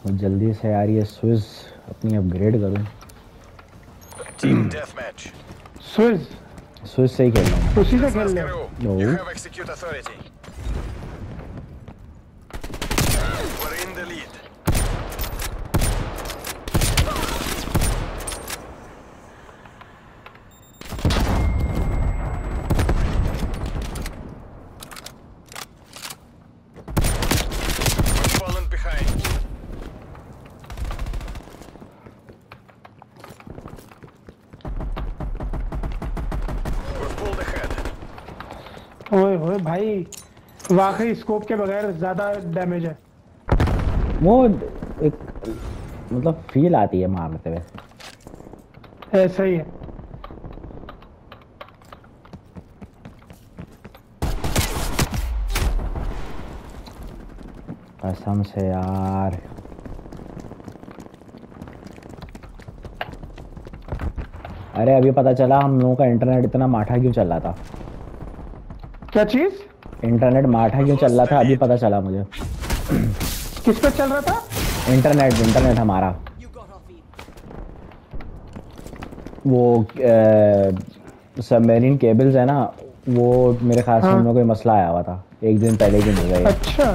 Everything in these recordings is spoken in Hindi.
जल्दी से यार ये स्विस अपनी अपग्रेड करूं। Team death match. स्विस से ही खेल रहा हूं। उसी से खेल ले। You have execute authority. We're in the lead. We've fallen behind. We've pulled ahead. ओए होए भाई, वाकई स्कोप के बगैर ज्यादा डैमेज है। वो एक मतलब फील आती है मारते हुए। ऐसा ही है। कसम से यार। अरे अभी पता चला हम लोगों का इंटरनेट इतना माठा क्यों चल रहा था। क्या चीज? इंटरनेट माठा क्यों चल रहा था अभी पता चला मुझे। किस पे चल रहा था? इंटरनेट हमारा वो सबमरीन केबल्स है ना, वो मेरे ख्याल से उनमें कोई मसला आया हुआ था एक दिन पहले ही मिल गया। अच्छा,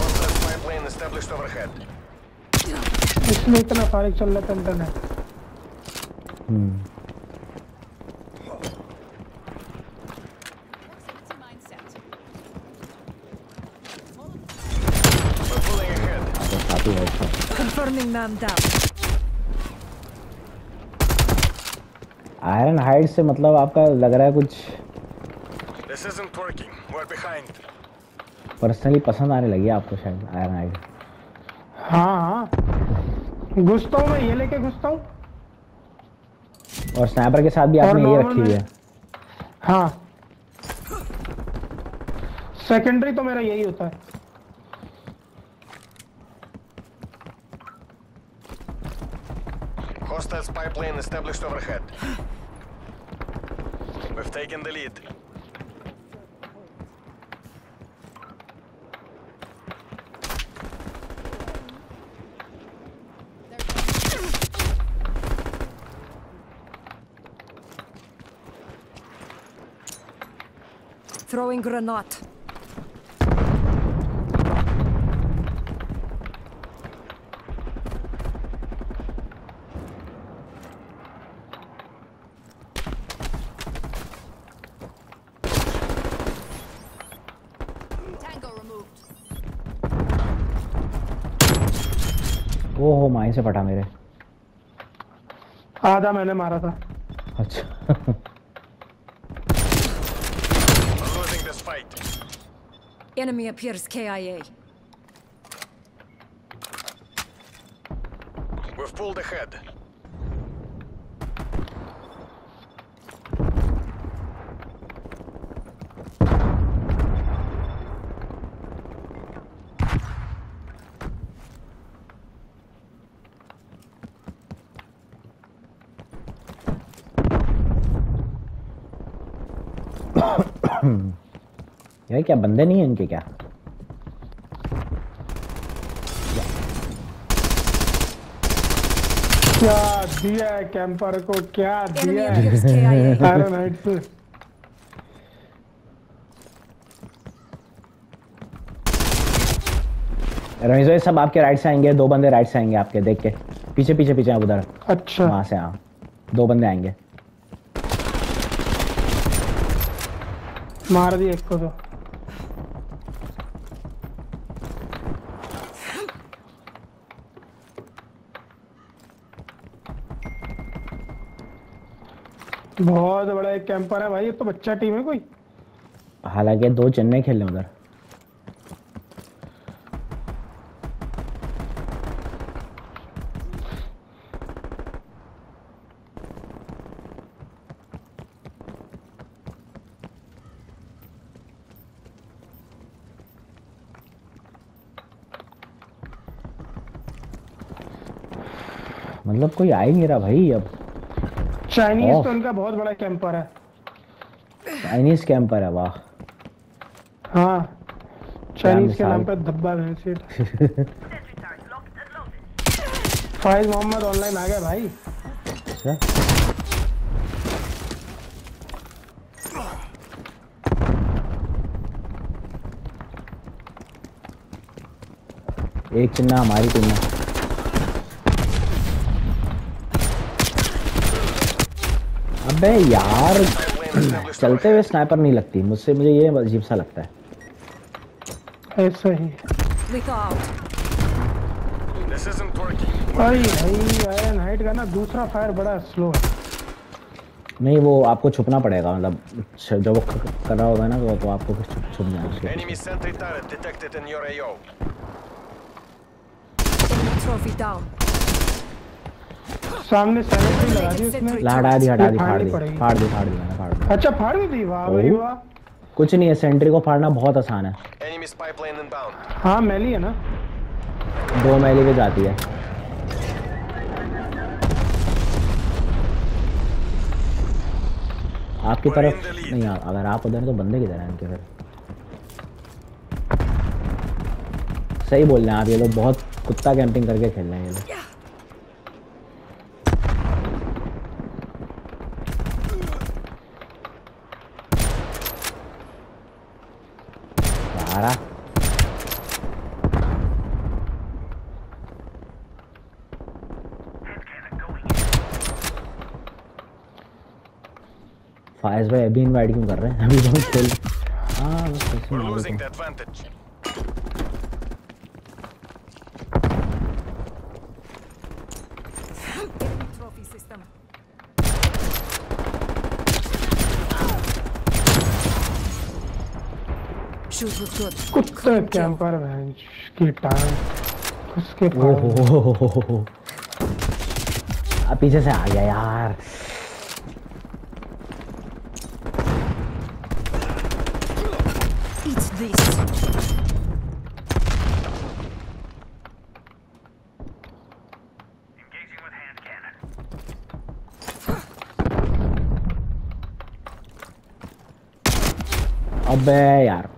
इसलिए इतना फारिग चल रहा था internet. Confirming man down. Iron hide से मतलब आपका लग रहा है कुछ This isn't working. We're behind. Personally पसंद आने लगी आपको शायद आयरन हाइड। हाँ, घुसता हूँ मैं, ये लेके घुसता हूँ। और स्नाइपर के साथ भी आपने ये रखी हुई है। हाँ, सेकेंडरी तो मेरा यही होता है। Hostile spy plane established overhead. We've taken the lead. Throwing granate. ओहो माई से फटा मेरे। आधा मैंने मारा था। अच्छा। Losing this fight. Enemy appears KIA. We've pulled ahead. यार क्या बंदे नहीं है इनके क्या? क्या दिया है कैंपर को, क्या दिया है आयरन हाइड से। रमीज भाई सब आपके राइट से आएंगे, दो बंदे राइट से आएंगे आपके, देख के पीछे पीछे पीछे आप उधर। अच्छा, वहां से हाँ, दो बंदे आएंगे। मार दिया एक को तो। बहुत बड़ा एक कैंपर है भाई, ये तो बच्चा टीम है कोई। हालांकि दो चेन्नई खेल रहे उधर। मतलब कोई आ ही नहीं रहा भाई अब। चाइनीज तो उनका बहुत बड़ा कैंपर है। चाइनीज कैंपर है, वाह। हाँ, चाइनीज के नाम पे धब्बा है। फाइज मोहम्मद ऑनलाइन आ गया भाई। अच्छा एक चिन्ना हमारी टीम में। अबे यार चलते हुए स्नाइपर नहीं लगती मुझसे, मुझे ये अजीब सा लगता है। ऐसा ही This isn't working. भाई आयरन हाइट का ना दूसरा फायर बड़ा स्लो है। नहीं वो आपको छुपना पड़ेगा, मतलब जब वो कर रहा होगा ना तो आपको छुप जाना चाहिए। Enemy sentry turret detected in your AO. Enemy trophy down. सामने सैनिटरी लगा दी उसने। हटा दी फाड़ दी मैंने फाड़ दी। अच्छा फाड़ भी दी, वाह भाई वाह। कुछ नहीं है, सेंट्री को फाड़ना बहुत आसान है। Enemy spy plane inbound. हाँ मैली है ना, 2 मैली पे जाती है। आपकी तरफ नहीं, अगर आप उधर तो बंदे किधर हैं इनके? फिर सही बोल रहे हैं आप, ये लोग बहुत कुत्ता कैंपिंग करके खेल रहे हैं ये लोग। फायज भाई अभी इनवाइट क्यों कर रहे हैं? अभी बहुत खेल। हाँ बस ऐसे We're ही losing the advantage. Enemy trophy system. Shoot was good. कुत्ते कैंपर बेंच की टांग उसके ओहो अब पीछे से आ गया यार। Eat this. Engaging with hand cannon. अबे यार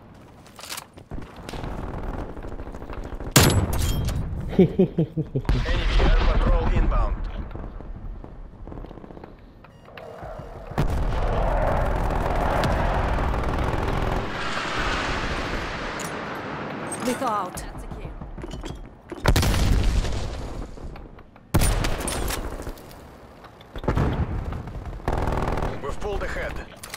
Enemy air patrol inbound. Lethal out. We've pulled ahead.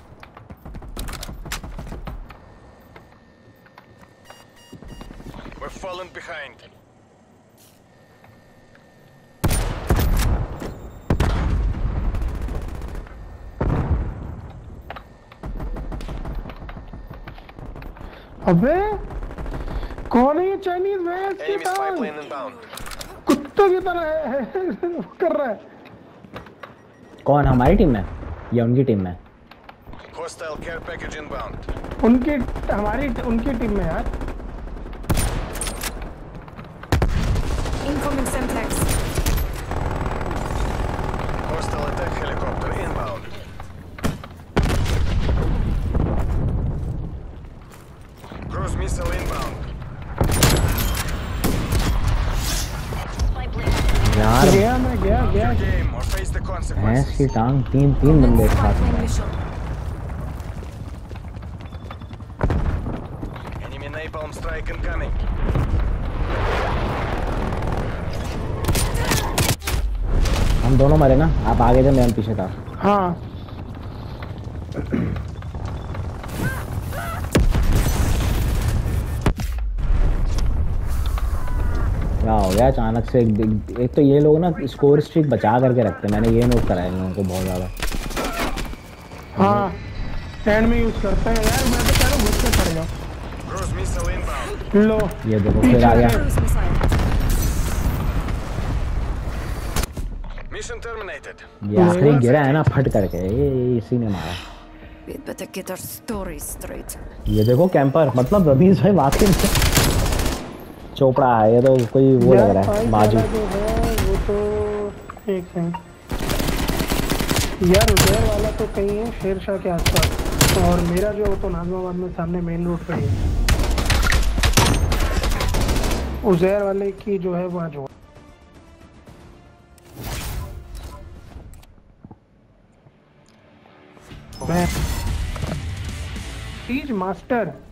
We've fallen behind. अबे कौन है ये चाइनीज मैच की Enemy spy टांग? plane inbound. कुत्तों की तरह कर रहा है। कौन हमारी टीम में या उनकी टीम में? Hostile care package inbound. उनकी हमारी उनकी टीम में यार। Incoming Semtex. Hostile attack helicopter inbound. Cruise missile inbound. यार गया मैं गया Game or face the भैंस consequences. की टांग तीन बंदे एक साथ Spy में। mission. Enemy napalm strike incoming. हम दोनों मरे ना, आप आगे थे मैं पीछे था। हाँ क्या हो गया अचानक से? एक तो ये लोग ना स्कोर स्ट्रीक बचा करके रखते हैं, मैंने ये नोट करा है इन लोगों को बहुत ज्यादा। हाँ एंड में यूज करते हैं यार। मैं तो कह रहा हूँ घुस के पड़ जाओ। Cruise missile inbound. लो ये देखो फिर आ गया। Cruise missile. Mission terminated. ये आखिरी गिरा है ना फट करके, ये इसी ने मारा। We'd better get our story straight. ये देखो कैंपर, मतलब रवीश भाई वाकई में चोपड़ा है, ये तो कोई वो लग रहा है माजू। जो है वो तो एक है यार, उधर वाला तो कहीं है शेरशाह के आसपास, और मेरा जो तो नाजमाबाद में सामने मेन रोड पे है। उजैर वाले की जो है वहाँ जो मैं टीच मास्टर